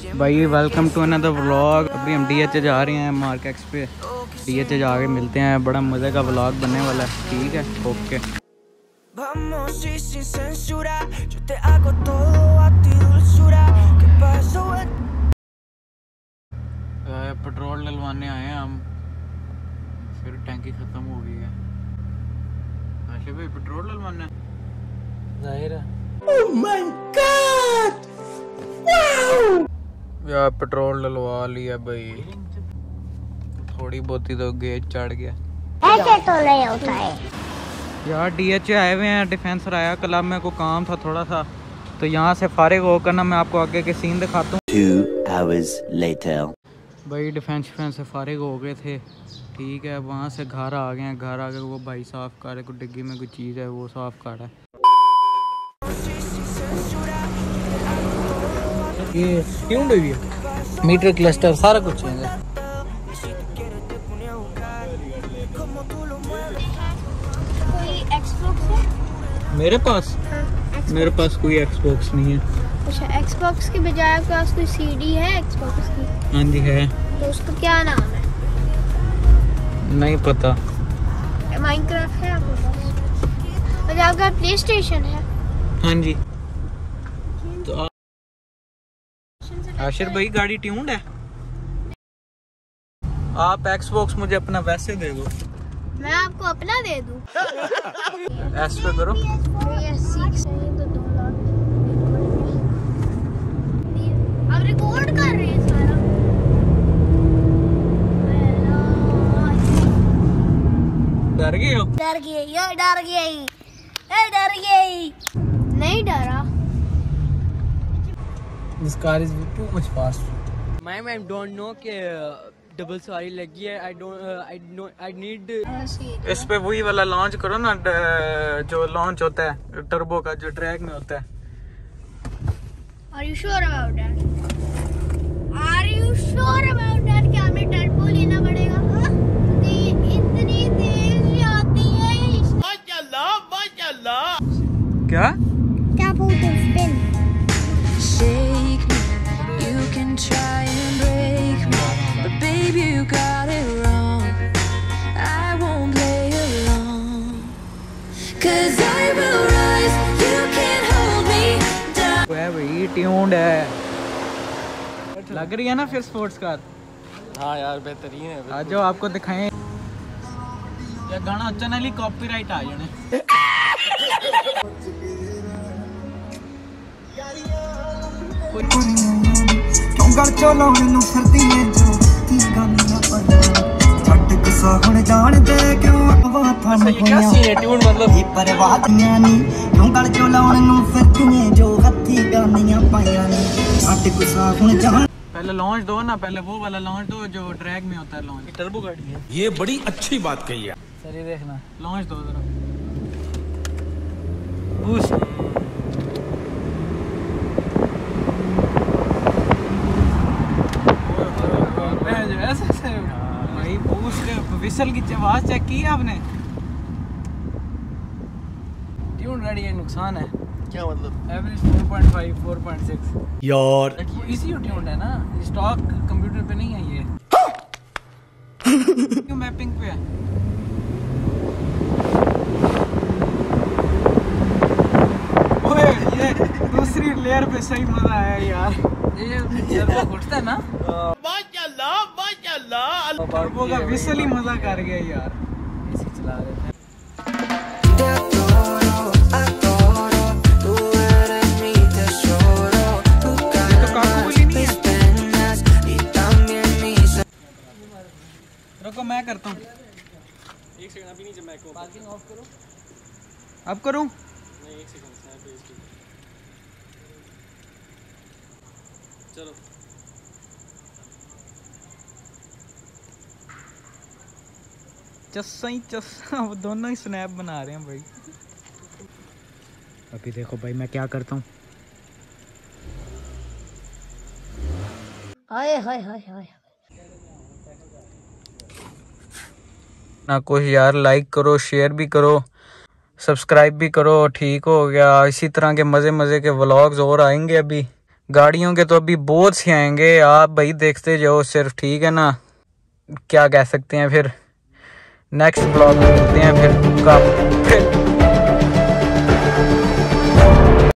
भाई welcome to another vlog. अभी हम DH जा रहे हैं मार्केट्स पे। DH जाके मिलते हैं, बड़ा मज़े का व्लॉग बनने वाला है। ठीक है, ओके। पेट्रोल डलवाने आए हैं हम, फिर टैंकी ख़त्म हो गई है। आशिफ भाई पेट्रोल डलवाना जाहिर है। Oh my God! यार पेट्रोल डलवा लिया भाई, थोड़ी बहुत ही तो गेज चढ़ गया। ऐसे तो नहीं होता है यार। DH आए हुए हैं, डिफेंस आया क्लब में, को काम था थोड़ा सा, तो यहाँ से फारिग होकर ना मैं आपको आगे के सीन दिखाता हूँ। 2 hours later भाई डिफेंस से फारिग हो गए थे। ठीक है, वहाँ से घर आ गए हैं। घर आ गए, वो भाई साफ़ कर रहे, कोई डिग्गी में कोई चीज़ है वो साफ़ कर रहा है। ये क्यों हुई है? मीटर क्लस्टर सारा कुछ है। कोई Xbox है? मेरे पास कोई Xbox नहीं है। अच्छा, Xbox के बजाय आपके पास कोई CD है Xbox की? हाँ जी है। तो उसका क्या नाम है? नहीं पता। माइनक्राफ्ट है आपके पास? और आपका प्ले स्टेशन है? हाँ जी। तो आशिर भाई गाड़ी ट्यून्ड है। आप Xbox मुझे अपना वैसे दे दो। मैं आपको अपना दे दूं? एस पे करो। अब रिकॉर्ड कर रहे हैं सारा। डर गए हो? डर गई। नहीं डरा। This car is too much fast. Ma'am, I don't know कि डबल सवारी लगी है। I need इस पे वही वाला लॉन्च करो ना, जो लॉन्च होता है टर्बो का, जो ट्रैक में होता है। Are you sure about that? क्या हमें टर्बो लेना पड़ेगा? इतनी तेज आती है। माशाल्लाह। क्या बोलते हैं? Spin. Shake me, you can try and break me, but baby you got it wrong. I won't play along, 'cause I will rise, you can't hold me down. वो है भाई, ट्यून्ड है। लग रही है ना फिर स्पोर्ट्स कार? हाँ यार बेहतरीन है। आज जो आपको दिखाएं या गाना चैनल ही कॉपीराइट आ जाने। गल चो लाने फिरदी है जो की गाना पता छट गुस्सा हुण जान दे क्यों अगवा थाने ये क्या सीन है? ट्यून मतलब ही परवाह नी क्यों गल चो लाने फिरदी है जो हत्थी गानियां पाया नी छट गुस्सा हुण जान। पहले लॉन्च दो ना, पहले वो वाला लॉन्च दो जो ट्रैक में होता है लॉन्च। टर्बो गाड़ी है। ये बड़ी अच्छी बात कही है। सर ये देखना, लॉन्च दो जरा। बूस्ट। भाई बूस्ट विसल की आवाज चेक की है आपने? ट्यून गाड़ी है, नुकसान है। क्या मतलब? एवरेज 4.5 4.6 यार इसी ट्यून्ड है ना, स्टॉक कंप्यूटर पे नहीं है ये। क्यों मैपिंग पे है? ओए ये दूसरी लेयर पे सही मजा आया यार। ये टर्बो घुटता है ना। माशाल्लाह टर्बो का विसल ही मजा कर गया यार। इसी चला रहे थे। रुको मैं करता हूँ। एक सेकंड, अभी नहीं, जब मैं को पार्किंग ऑफ करो। अब करूँ? नहीं, एक सेकंड, स्नैप भेज के चलो। चस्सा वो दोनों ही स्नैप बना रहे हैं भाई। अभी देखो भाई मैं क्या करता हूँ। हाय ना कुछ यार, लाइक करो, शेयर भी करो, सब्सक्राइब भी करो। ठीक हो गया। इसी तरह के मज़े के व्लॉग्स और आएंगे। अभी गाड़ियों के तो अभी बहुत से आएंगे, आप भाई देखते जाओ सिर्फ, ठीक है ना। क्या कह सकते हैं, फिर नेक्स्ट ब्लॉग में मिलते हैं फिर।